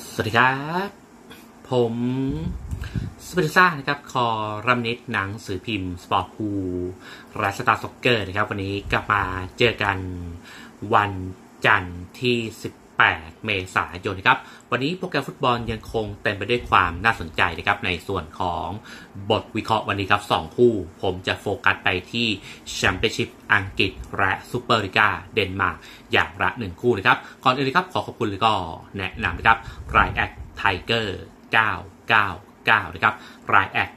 สวัสดีครับผมสเปนซ่านะครับคอรัมนิตหนังสือพิมพ์สปอร์ตพูและสตาร์ซ็อกเกอร์นะครับวันนี้กลับมาเจอกันวันจันทร์ที่18 เมษายนนะครับวันนี้โปรแกรมฟุตบอลยังคงเต็มไปด้วยความน่าสนใจนะครับในส่วนของบทวิเคราะห์วันนี้ครับ2คู่ผมจะโฟกัสไปที่แชมเปี้ยนชิพอังกฤษและซูเปอร์ลีกาเดนมาร์กอย่างละ1คู่นะครับก่อนอื่นเลยครับขอบคุณและก็แนะนำนะครับรายแอดไทเกอร์999นะครับรายแอด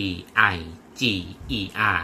TIGER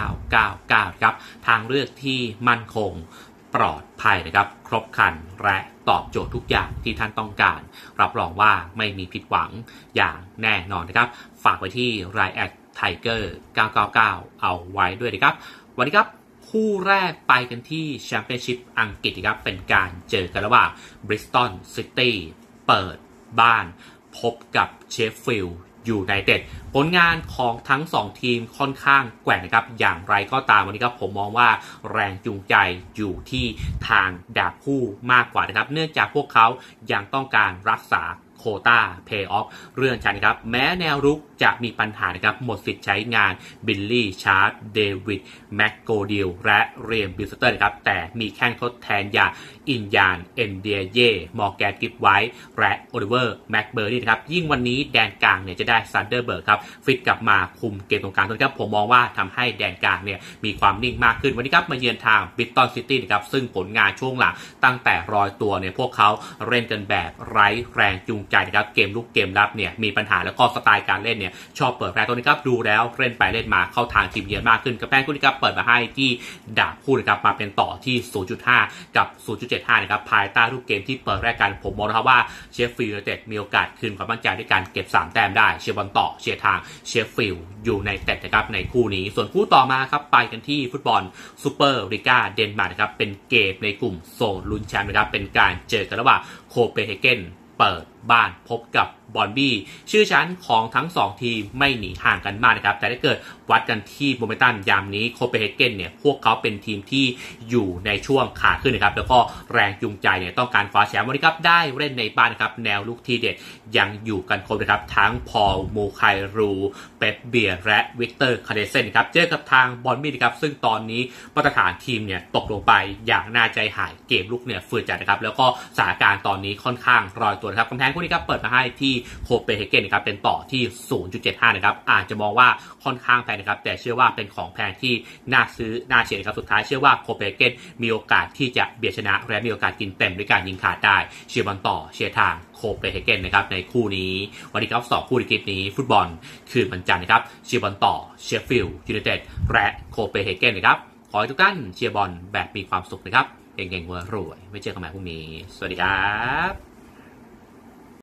999นะครับทางเลือกที่มั่นคงปลอดภัยนะครับครบครันและตอบโจทย์ทุกอย่างที่ท่านต้องการรับรองว่าไม่มีผิดหวังอย่างแน่นอนนะครับฝากไว้ที่รายแอดไทเกอร์999เอาไว้ด้วยนะครับวันนี้ครับคู่แรกไปกันที่แชมเปี้ยนชิพอังกฤษครับเป็นการเจอกันระหว่างบริสตัลซิตี้เปิดบ้านพบกับเชฟฟิลด์ยูไนเต็ดผลงานของทั้ง2ทีมค่อนข้างแกว่งนะครับอย่างไรก็ตามวันนี้ครับผมมองว่าแรงจูงใจอยู่ที่ทางดาบคู่มากกว่านะครับเนื่องจากพวกเขายังต้องการรักษาโควต้าเพย์ออฟเรื่องชันนะครับแม้แนวรุกจะมีปัญหานะครับหมดสิทธิ์ใช้งานบิลลี่ชาร์ดเดวิดแม็กโกดิลและเรียมบิลสเตอร์นะครับแต่มีแข้งทดแทนอย่างอินยานเอนเดียเย่มอร์แกนกิฟไวท์และโอลิเวอร์แม็กเบอร์นี่นะครับยิ่งวันนี้แดนกลางเนี่ยจะได้ซันเดอร์เบิร์กครับฟิตกลับมาคุมเกมตรงกลางนะครับผมมองว่าทำให้แดนกลางเนี่ยมีความนิ่งมากขึ้นวันนี้ครับมาเยือนทางบริสตัลซิตี้นะครับซึ่งผลงานช่วงหลังตั้งแต่รอยตัวเนี่ยพวกเขาเล่นกันแบบไร้แรงจูงใจนะครับเกมลุกเกมรับเนี่ยมีปัญหาแล้วก็สไตล์การเล่นเนี่ยชอบเปิดแรงตัวนี้ครับดูแล้วเล่นไปเล่นมาเข้าทางทีมเยือนมากขึ้นกับแป้งคู่นี้ครับเปิดมาให้ที่ดาบคู่นะครับมาเป็นต่อที่ 0.5 กับ 0.75 นะครับภายใต้รูปเกมที่เปิดแรกกันผมมองนะครับว่าเชฟฟิลด์ยูไนเต็ดมีโอกาสคืนความมั่นใจด้วยการเก็บ3แต้มได้เชียร์บอลต่อเชียร์ทางเชฟฟิลด์ยูไนเต็ดนะครับในคู่นี้ส่วนคู่ต่อมาครับไปกันที่ฟุตบอลซูเปอร์ลีกาเดนมาร์กนะครับเป็นเกมในกลุ่มโซนลุ้นแชมป์นะครับเป็นการเจอกันระหว่างโคเปนเฮเกนเปิดบ้านพบกับบอนบี้ชื่อชั้นของทั้ง2ทีมไม่หนีห่างกันมากนะครับแต่ถ้าเกิดวัดกันที่โมเมนตัมยามนี้โคเปนเฮเกนเนี่ยพวกเขาเป็นทีมที่อยู่ในช่วงขาขึ้นนะครับแล้วก็แรงจูงใจเนี่ยต้องการคว้าแชมป์วันนี้ครับได้เล่นในบ้านนะครับแนวลุกทีเด็ดยังอยู่กันครบนะครับทั้งพอลมูไครูเป๊ปเบียร์และวิกเตอร์คาเดเซนครับเจอกับทางบอนบี้นะครับซึ่งตอนนี้มาตรฐานทีมเนี่ยตกลงไปอย่างน่าใจหายเกมลุกเนี่ยฝืดจัดนะครับแล้วก็สถานการณ์ตอนนี้ค่อนข้างรอยตัวนะครับกำแพงคู่นี้ครับเปิดมาให้ที่โคเปนเฮเกนนะครับเป็นต่อที่ 0.75 นะครับอาจจะมองว่าค่อนข้างแพงนะครับแต่เชื่อว่าเป็นของแพงที่น่าซื้อน่าเชียร์นะครับสุดท้ายเชื่อว่าโคเปนเฮเกนมีโอกาสที่จะเบียดชนะและมีโอกาสกินเต็มด้วยการยิงขาดได้เชียร์บอลต่อเชียร์ทางโคเปนเฮเกนนะครับในคู่นี้วันนี้ครับ2คู่ในคลิปนี้ฟุตบอลคืนวันจันทร์นะครับเชียร์บอลต่อเชฟฟิลด์ยูไนเต็ดและโคเปนเฮเกนนะครับขอให้ทุกท่านเชียร์บอลแบบมีความสุขนะครับเก่งๆรวยๆไว้เจอกันใหม่พรุ่งนี้สวัสดีครับ